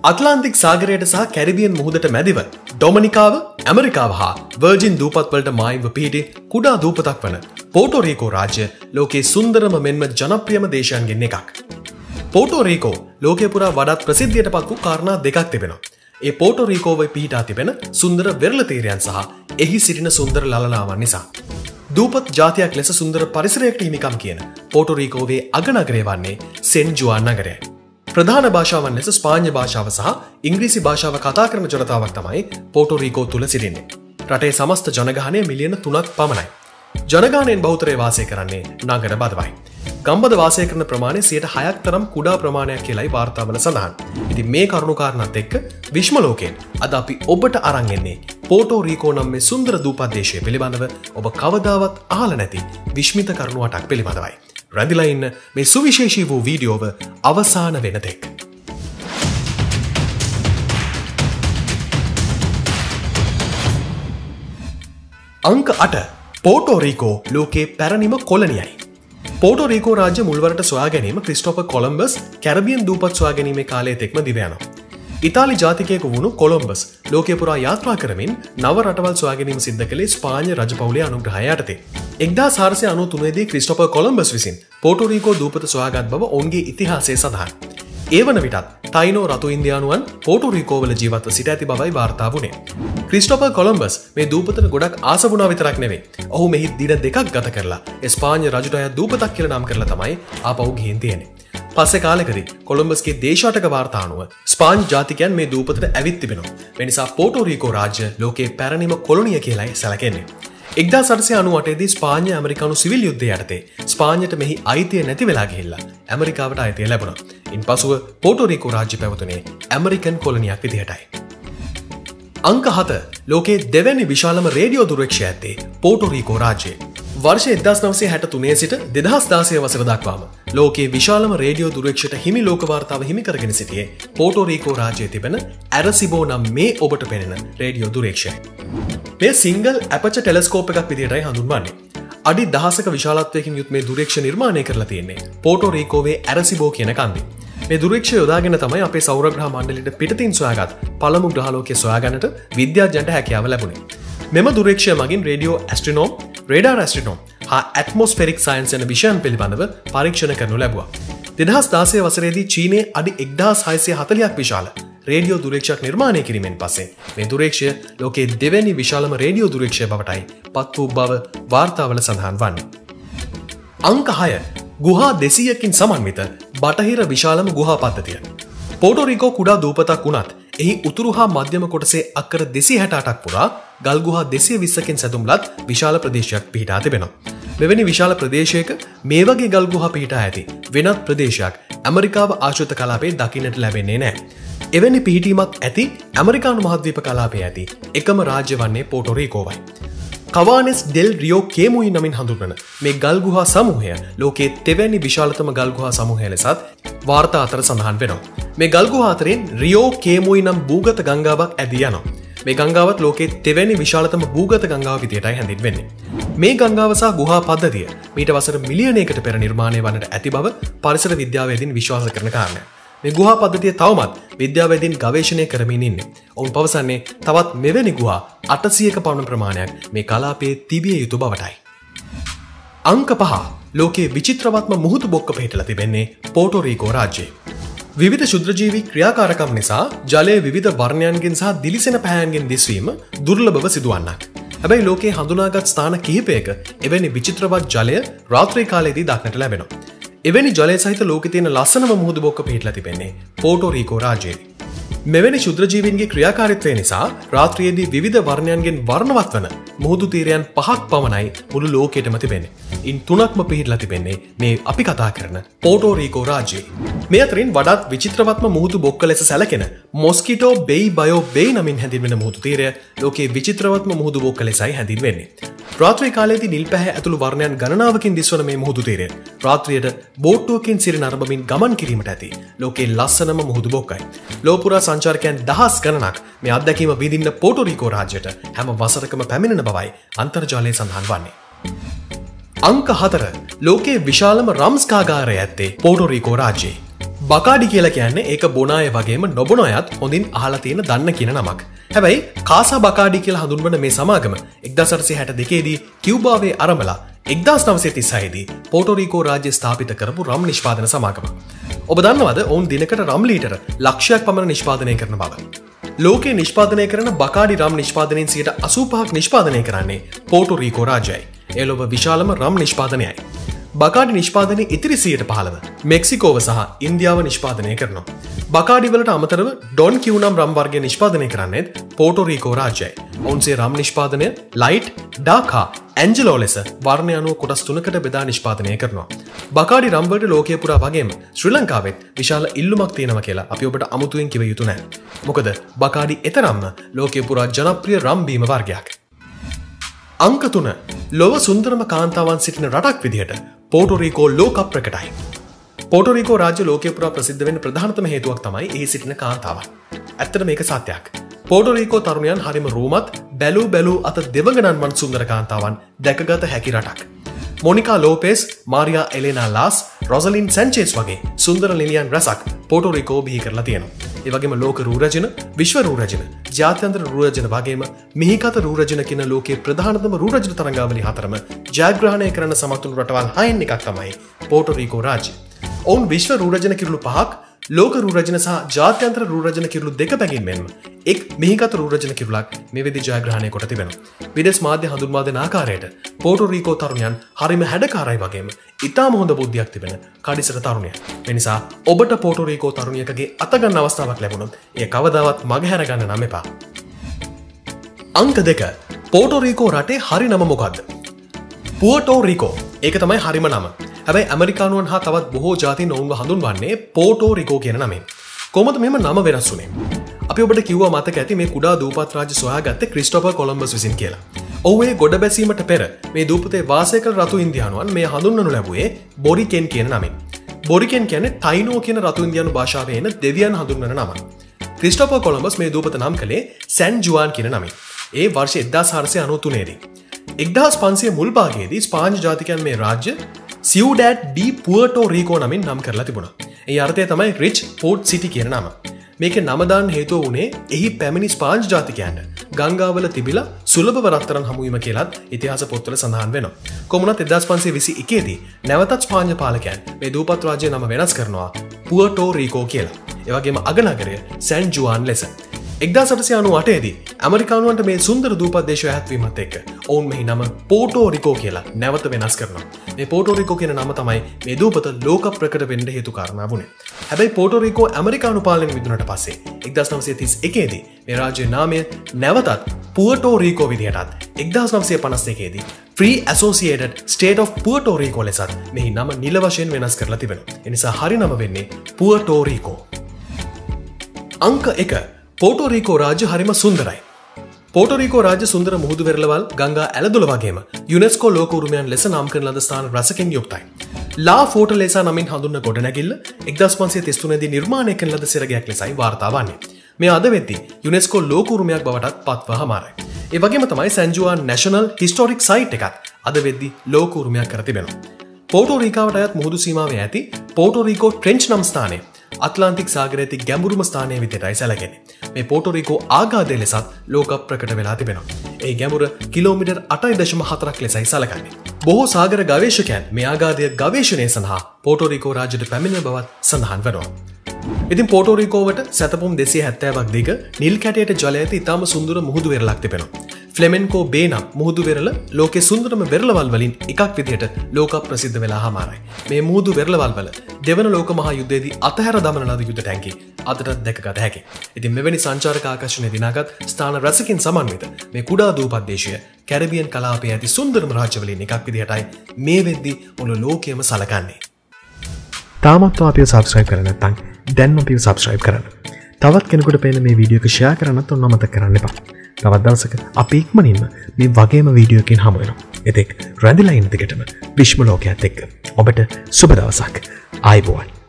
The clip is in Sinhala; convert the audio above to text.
අට්ලාන්තික් සාගරයට සහ කැරිබියන් මුහුදට මැදිව ඩොමිනිකාව, ඇමරිකාව හා වර්ජින් දූපත්වලට මායිම්ව පිහිටි කුඩා දූපතක් වන පෝටෝ රීකෝ රාජ්‍ය ලෝකයේ සුන්දරම මෙන්ම ජනප්‍රියම දේශයන්ගෙන් එකක්. පෝටෝ රීකෝ ලෝකයේ පුරා වඩාත් ප්‍රසිද්ධියට පත් වූ කාරණා දෙකක් තිබෙනවා. ඒ පෝටෝ රීකෝවේ පිහිටා තිබෙන සුන්දර වෙරළ තීරයන් සහ එහි සිටින සුන්දර ලලනාවන් නිසා. දූපත් ජාතියක් ලෙස සුන්දර පරිසරයකට හිමිකම් කියන පෝටෝ රීකෝවේ අගනගරය වන්නේ සෙන් ජුවාන් නගරයයි. ප්‍රධාන භාෂාවන් ලෙස ස්පාඤ්ඤ භාෂාව සහ ඉංග්‍රීසි භාෂාව කතා කරන ජනතාවක් තමයි පෝටෝ රීකෝ තුල සිටින්නේ. රටේ සමස්ත ජනගහනය මිලියන 3ක් පමණයි. ජනගහනයෙන් බහුතරය වාසය කරන්නේ නගර බදවයි. ගම්බද වාසය කරන ප්‍රමාණය 6% තරම් කුඩා ප්‍රමාණයක් කියලායි වාර්තාවල සඳහන්. ඉතින් මේ කරුණු කාරණාත් එක්ක විශ්ව ලෝකයෙන් අද අපි ඔබට අරන් එන්නේ පෝටෝ රීකෝ නම් මේ සුන්දර දූපත් දේශය පිළිබඳව ඔබ කවදාවත් අහලා නැති විශ්මිත කරුණු 8ක් පිළිබඳවයි. රැඳිලා ඉන්න මේ සුවිශේෂී වූ වීඩියෝව අවසාන වෙනතෙක්. අංක 8 පෝටෝ රීකෝ ලෝකේ පැරණිම කොලනියයි. පෝටෝ රීකෝ රාජ්‍ය මුල්වරට සොයා ගැනීම ක්‍රිස්ටෝෆර් කොලම්බස් කැරිබියන් දූපත් සොයා ගැනීමේ කාලයේ තෙක්ම දිව යනවා. ඉතාලි ජාතිකයෙකු වුණු කොලම්බස් ලෝකේ පුරා යාත්‍රා කරමින් නව රටවල් සොයා ගැනීම සිද්ධ කළේ ස්පාඤ්ඤ රජපෞලේ අනුග්‍රහය යටතේ. 1493 දී ක්‍රිස්ටෝෆර් කොලම්බස් විසින් පෝටෝ රීකෝ දූපත සොයාගත් බව ඔවුන්ගේ ඉතිහාසයේ සඳහන්. ඒ වන විටත් ටයිනෝ රතු ඉන්දියානුවන් පෝටෝ රීකෝ වල ජීවත්ව සිට ඇති බවයි වාර්තා වුණේ. ක්‍රිස්ටෝෆර් කොලම්බස් මේ දූපතට ගොඩක් ආස වුණා විතරක් නෙවෙයි. ඔහු මෙහි දින දෙකක් ගත කරලා ස්පාඤ්ඤ රජුට අයත් දූපතක් කියලා නම් කරලා තමයි ආපහු ගිහින් තියෙන්නේ. පස්සේ කාලෙකදී කොලම්බස්ගේ දේශාටක වාර්තා අනුව ස්පාඤ්ඤ ජාතිකයන් මේ දූපතට ඇවිත් තිබෙනවා. මේ නිසා පෝටෝ රීකෝ රාජ්‍ය ලෝකේ පැරණිම කොලොනිය කියලායි සැලකෙන්නේ. 1898 දී ස්පාඤ්ඤ ඇමරිකානු සිවිල් යුද්ධය යටතේ ස්පාඤ්ඤයට මෙහි අයිතිය නැති වෙලා ගිහිල්ලා ඇමරිකාවට අයිතිය ලැබුණා. ඉන්පසුව පෝටෝ රීකෝ රාජ්‍ය පැවතුනේ ඇමරිකන් කොලොනියක් විදිහටයි. අංක 7 ලෝකයේ දෙවැනි විශාලම රේඩියෝ දුරකක්ෂය ඇත්තේ පෝටෝ රීකෝ රාජ්‍යය. වර්ෂ 1963 සිට 2016 වසර දක්වාම ලෝකයේ විශාලම රේඩියෝ දුරකක්ෂයට හිමි ලෝක වාර්තාව හිමි කරගෙන සිටියේ පෝටෝ රීකෝ රාජ්‍යයේ තිබෙන ඇරසිබෝ නම් මේ ඔබට පෙනෙන රේඩියෝ දුරකක්ෂයයි. මේ සිංගල් ඇපචර් ටෙලස්කෝප් එකක් විදිහටයි හඳුන්වන්නේ. අඩි 1000ක විශාලත්වයකින් යුත් මේ දුරකක්ෂ නිර්මාණය කරලා තියෙන්නේ පෝටෝ රීකෝවේ ඇරසිබෝ කියන කන්දේ. මේ දුරකක්ෂය යොදාගෙන තමයි අපේ සෞර ග්‍රහ මණ්ඩලයට පිටතින් සොයාගත් පළමු ග්‍රහලෝකය සොයාගන්නට විද්‍යාඥයන්ට හැකියාව ලැබුණේ. මෙම දුරකක්ෂය මගින් රේඩියෝ ඇස්ට්‍රොනෝම්, රේඩාර් ඇස්ට්‍රොනෝම් හා ඇට්මොස්ෆෙරික් සයන්ස් යන විෂයන් පිළිබඳව පරීක්ෂණ කරනු ලැබුවා. 2016 වසරේදී චීනයේ අඩි 1640ක් විශාල රේඩියෝ දුරකක්ෂයක් නිර්මාණය කිරීමෙන් පස්සේ මේ දුරකක්ෂය ලෝකයේ දෙවැනි විශාලම රේඩියෝ දුරකක්ෂය බවටයි පත් වූ බව වාර්තාවල සඳහන් වන්නේ. අංක 6 ගුහා 200කින් සමන්විත බටහිර විශාලම ගුහා පද්ධතිය. පෝටෝ රීකෝ කුඩා දූපතක් වුණත් එහි උතුරු හා මධ්‍යම කොටසේ අක්කර 268ක් පුරා ගල් ගුහා 220කින් සැදුම්ලත් විශාල ප්‍රදේශයක් පිහිටා තිබෙනවා. මෙවැනි විශාල ප්‍රදේශයක මේ වගේ ගල් ගුහා පිහිටා ඇති වෙනත් ප්‍රදේශයක් ඇමරිකාව ආශ්‍රිත කලාපයේ දකින්නට ලැබෙන්නේ නැහැ. එවැනි පිහිටීමක් ඇති ඇමරිකානු මහද්වීප කලාපයේ ඇති එකම රාජ්‍ය වන්නේ පෝටෝ රීකෝවයි. කවානෙස් ඩෙල් රියෝ කේමුයි නමින් හඳුන්වන මේ ගල් ගුහා සමූහය ලෝකයේ තෙවැනි විශාලතම ගල් ගුහා සමූහය ලෙසත් වාර්තා අතර සඳහන් වෙනවා. මේ ගල් ගුහා අතරින් රියෝ කේමුයි නම් භූගත ගංගාවක් ඇදී යනවා. මේ ගංගාවත් ලෝකයේ තෙවැනි විශාලතම භූගත ගංගාව විදියටයි හැඳින්වෙන්නේ. මේ ගංගාව සහ ගුහා පද්ධතිය මීට වසර මිලියනයකට පෙර නිර්මාණය වන්නට ඇති බව පරිසර විද්‍යාවේදීන් විශ්වාස කරන කාරණයක්. මේ ගුහා පද්ධතිය තවමත් විද්‍යාවේදීන් ගවේෂණය කරමින් ඉන්නේ. ඔවුන් පවසන්නේ තවත් මෙවැනි ගුහා 800ක පමණ ප්‍රමාණයක් මේ කලාපයේ තිබිය යුතු බවටයි. අංක 5 ලෝකයේ විචිත්‍රවත්ම මුහුදු බොක්ක පිහිටලා තිබෙන්නේ පෝටෝ රීකෝ රාජ්‍යයේ. විවිධ ශුද්‍රජීවී ක්‍රියාකාරකම් නිසා ජලයේ විවිධ වර්ණයන්ගෙන් සහ දිලිසෙන පැහැයන්ගෙන් දිස්වීම දුර්ලභව සිදුවන්නක්. හැබැයි ලෝකයේ හඳුනාගත් ස්ථාන කිහිපයක එවැනි විචිත්‍රවත් ජලය රාත්‍රී කාලයේදී දක්නට ලැබෙනවා. එවැනි ජලය සහිත ලෝකේ තියෙන ලස්සනම මුහුදු බොක්ක පිහිටලා තිබෙන්නේ පෝටෝ රීකෝ රාජ්‍යයේ. මෙවැනි ශුද්‍රජීවීන්ගේ ක්‍රියාකාරීත්වය නිසා රාත්‍රියේදී විවිධ වර්ණයන්ගෙන් වර්ණවත් වන මුහුදු තීරයන් 5ක් පමණයි මුළු ලෝකෙටම තිබෙන්නේ. ඉන් 3ක්ම පිහිටලා තිබෙන්නේ මේ අපි කතා කරන පෝටෝ රීකෝ රාජ්‍යයේ. මේ අතරින් වඩාත් විචිත්‍රවත්ම මුහුදු බොක්ක ලෙස සැලකෙන මොස්කිටෝ බේයි බයෝ බේයි නමින් හැඳින්වෙන මුහුදු තීරය ලෝකයේ විචිත්‍රවත්ම මුහුදු බොක්ක ලෙසයි හැඳින්වෙන්නේ. රාත්‍රී කාලයේදී නිල් පැහැ ඇතුළු වර්ණයන් ගණනාවකින් දිස්වන මේ මුහුදු තීරය රාත්‍රියට බෝට්ටුවකින් සිරි නරඹමින් ගමන් කිරීමට ඇති ලෝකයේ ලස්සනම මුහුදු බොක්කයි. ලෝපුරා සංචාරකයන් දහස් ගණනක් මේ අත්දැකීම විඳින්න පෝටෝ රීකෝ රාජ්‍යයට හැම වසරකම පැමිණෙන බවයි අන්තර්ජාලයේ සඳහන් වන්නේ. අංක 4 ලෝකයේ විශාලම රම්ස්කාගාරය ඇත්තේ පෝටෝ රීකෝ රාජ්‍යයේ. බකාඩි කියලා කියන්නේ ඒක බොන අය වගේම නොබොන අයත් හොඳින් අහලා තියෙන දන්න කියන නමක්. හැබැයි කාසා බකාඩි කියලා හඳුන්වන මේ සමාගම 1862 දී කියුබාවේ ආරම්භලා 1936 දී පෝටෝරීකෝ රාජ්‍ය ස්ථාපිත කරපු රම් නිෂ්පාදන සමාගම. ඔබ දන්නවද ඔවුන් දිනකට රම් ලීටර ලක්ෂයක් පමණ නිෂ්පාදනය කරන බව? ලෝකයේ නිෂ්පාදනය කරන බකාඩි රම් නිෂ්පාදනයෙන් 85% නිෂ්පාදනය කරන්නේ පෝටෝරීකෝ රාජ්‍යයයි. ඒ ලොව විශාලම රම් නිෂ්පාදනයයි. බකාඩි නිෂ්පාදනයේ ඉතිරි 15% මෙක්සිකෝව සහ ඉන්දියාව නිෂ්පාදනය කරනවා. බකාඩි වලට අමතරව ඩොන් කියු නම් රම් වර්ගය නිෂ්පාදනය කරන්නේත් පෝටෝරීකෝ රාජ්‍යයයි. ඔවුන්සේ රම් නිෂ්පාදනය ලයිට්, ඩාර්ක් හා ඇන්ජලෝ ලෙස වර්ණ අනුව කොටස් 3කට බෙදා නිෂ්පාදනය කරනවා. බකාඩි රම් වලට ලෝකයේ පුරා වගේම ශ්‍රී ලංකාවෙත් විශාල ඉල්ලුමක් තියෙනවා කියලා අපි ඔබට අමුතුවෙන් කිව යුතු නැහැ. මොකද බකාඩි එතරම්ම ලෝකයේ පුරා ජනප්‍රිය රම් බීම වර්ගයක්. අංක 3 ලොව සුන්දරම කාන්තාවන් සිටින රටක් විදිහට පෝටෝරීකෝ ලෝක ප්‍රකටයි. පෝටෝරීකෝ රාජ්‍ය ලෝකයේ පුරා ප්‍රසිද්ධ වෙන්න ප්‍රධානතම හේතුවක් තමයි එහි සිටින කාන්තාවන්. ඇත්තට මේක සත්‍යයක්. පෝටෝරීකෝ තරුණයන් හරිම රූමත් බැලූ අත දෙවඟනන් වන් සුන්දර කාන්තාවන් දැකගත හැකි රටක්. මොනිකා ලෝපෙස්, මාරියා එලෙනා ලාස්, රොසලින් සැන්චෙස් වගේ සුන්දර නිලියන් රැසක් පෝටෝරීකෝ බිහි කරලා තියෙනවා. ඒ වගේම ලෝක රූ රජන, විශ්ව රූ රජන, ජාත්‍යන්තර රූ රජන වගේම මිහිකත රූ රජන කියන ලෝකයේ ප්‍රධානතම රූ රජන තරංගාවලි හතරම ජයග්‍රහණය කරන සමතුලිත රටවල් 6න් එකක් තමයි පෝටෝරීකෝ රාජ්‍ය. ඔවුන් විශ්ව රූ රජන කිරුළු 5ක්, ලෝක රූ රජන සහ ජාත්‍යන්තර රූ රජන කිරුළු 2 පැකින් මෙන්ම එක් මිහිකත රූ රජන කිරුළක් මේ වෙදි ජයග්‍රහණය කොට තිබෙනවා. විදේශ මාධ්‍ය හඳුන්වා දෙන ආකාරයට පෝටෝරීකෝ තරුණයන් හරිම හැඩකාරයි වගේම ඉතාම හොඳ බුද්ධියක් තිබෙන කඩිසර තරුණයන්. ඒ නිසා ඔබට පෝටෝරීකෝ තරුණියකගේ අත ගන්න අවස්ථාවක් ලැබුණොත් එය කවදාවත් මගහැර ගන්න නම් එපා. අංක 2 පෝටෝරීකෝ රටේ හරි නම මොකක්ද? පුවර්ටෝ රිකෝ. ඒක තමයි හරිම නම. හැබැයි ඇමරිකානුවන් හා තවත් බොහෝ ජාතීන් ඔවුන්ව හඳුන්වන්නේ පෝටෝ රිකෝ කියන නමෙන්. කොහොමද මෙහෙම නම වෙනස් වුනේ? අපි ඔබට කිව්වා මතක ඇති මේ කුඩා දූපත් රාජ්‍ය සොයාගත්තේ ක්‍රිස්ටෝෆර් කොලම්බස් විසින් කියලා. ඔහු ඒ ගොඩ බැසීමට පෙර මේ දූපතේ වාසය කළ රතු ඉන්දියානුවන් මේ හඳුන්වනු ලැබුවේ බොරිකෙන් කියන නමින්. බොරිකෙන් කියන්නේ ටයිනෝ කියන රතු ඉන්දියානු භාෂාවේ එන දෙවියන් හඳුන්වන නම. ක්‍රිස්ටෝෆර් කොලම්බස් මේ දූපත නම් කළේ සැන් ජුවාන් කියන නමින්. ඒ වර්ෂ 1493 දී. 1500 මුල් භාගයේදී ස්පාඤ්ඤ ජාතිකයන් මේ රාජ්‍ය සියුඩැඩ් ඩි පුවර්ටෝ රීකෝ නමින් නම් කරලා තිබුණා. ඒ අර්ථය තමයි රිච් පෝර්ට් සිටි කියන නම. මේකේ නම දාන්න හේතුව වුණේ එහි පැමිණි ස්පාඤ්ඤ ජාතිකයන්ට ගංගාවල තිබිලා සුලභව රත්තරන් හමුවීම කියලාත් ඉතිහාස පොත්වල සඳහන් වෙනවා. කොමුණත් 1521 දී නැවතත් ස්පාඤ්ඤ පාලකයන් මේ දූපත් රාජ්‍යයේ නම වෙනස් කරනවා පුවර්ටෝ රීකෝ කියලා. ඒ වගේම අගනගරය සැන් ජුවාන් ලෙස. 1898 දී ඇමරිකානුවන්ට මේ සුන්දර දූපත් දේශය ඇහත්වීමත් එක්ක ඔවුන් මෙහි නම පෝටෝ රිකෝ කියලා නැවත වෙනස් කරනවා. මේ පෝටෝ රිකෝ කියන නම තමයි මේ දූපත ලෝක ප්‍රකට වෙන්න හේතු කාරණා වුණේ. හැබැයි පෝටෝ රිකෝ ඇමරිකානු පාලනයෙන් මිදුණට පස්සේ 1931 දී මේ රාජ්‍යයේ නාමය නැවතත් පුවර්ටෝ රිකෝ විදිහටත් 1951 දී Free Associated State of Puerto Rico ලෙසත් මෙහි නම නිල වශයෙන් වෙනස් කරලා තිබෙනවා. ඒ නිසා හරි නම වෙන්නේ පුවර්ටෝ රිකෝ. අංක 1 පෝටෝරීකෝ රාජ්‍ය හරිම සුන්දරයි. පෝටෝරීකෝ රාජ්‍ය සුන්දර මුහුදු වෙරළවල් ගංගා ඇලදොල වගේම යුනෙස්කෝ ලෝක උරුමයන් ලෙස නම් කරන ලද ස්ථාන රසකින් යුක්තයි. ලා ෆෝටලේසා නමින් හඳුන්වන ගොඩනැගිල්ල 1533 දී නිර්මාණය කරන ලද සිරගයක් ලෙසයි වාර්තා වන්නේ. මේ අද වෙද්දී යුනෙස්කෝ ලෝක උරුමයක් බවටත් පත්ව හමාරයි. ඒ වගේම තමයි San Juan National Historic Site එකත් අද වෙද්දී ලෝක උරුමයක් කර තිබෙනවා. පෝටෝරීකාවට අයත් මුහුදු සීමාවේ ඇති පෝටෝරීකෝ ට්‍රෙන්ච් නම් ස්ථානය අට්ලාන්ටික් සාගරයේ ඇති ගැඹුරුම ස්ථානය විදිහටයි සැලකෙන්නේ. මේ පෝටෝරීකෝ ආගාදය ලෙසත් ලෝක ප්‍රකට වෙලා තිබෙනවා. ඒ ගැඹුර කිලෝමීටර් 8.4ක් ලෙසයි සැලකන්නේ. බොහෝ සාගර ගවේෂකයන් මේ ආගාදය ගවේෂණය සඳහා පෝටෝරීකෝ රාජ්‍යයට පැමිණෙන බවත් සඳහන් වෙනවා. ඉතින් පෝටෝරීකෝවට සැතපුම් 270ක් දිග නිල් කැටයට ජලය ඇති ඉතාම සුන්දර මුහුදු වෙරළක් තිබෙනවා. ෆ්ලෙමෙන්කෝ බේ නම් මුහුදු වෙරළ ලෝකයේ සුන්දරම වෙරළවල් වලින් එකක් විදිහට ලෝක ප්‍රසිද්ධ වෙලා හමාරයි. මේ මුහුදු වෙරළවල් වල දෙවන ලෝක මහා යුද්ධයේදී අතහැර දමන ලද යුද ටැංකි අදටත් දැකගත හැකියි. ඉතින් මෙවැනි සංචාරක ආකර්ෂණ දිනාගත් ස්ථාන රසකින් සමන්විත මේ කුඩා දූපත් දේශය කැරිබියන් කලාපයේ ඇති සුන්දරම රාජ්‍යවලින් එකක් විදිහටයි මේ වෙද්දී මුළු ලෝකයම සලකන්නේ. තාමත් අපිව සබ්ස්ක්‍රයිබ් කරලා නැත්නම් දැන්ම අපිව සබ්ස්ක්‍රයිබ් කරන්න. තවත් කෙනෙකුට පේන මේ වීඩියෝ එක ෂෙයා කරන්නත් ඔන්න අමතක කරන්න එපා. තවත් දවසක අපි ඉක්මනින්ම මේ වගේම වීඩියෝ එකකින් හමු වෙනවා. එතෙක් රැඳිලා ඉන්න දිගටම විශ්ව ලෝකයේත් එක්ක ඔබට සුබ දවසක්. ආයුබෝවන්.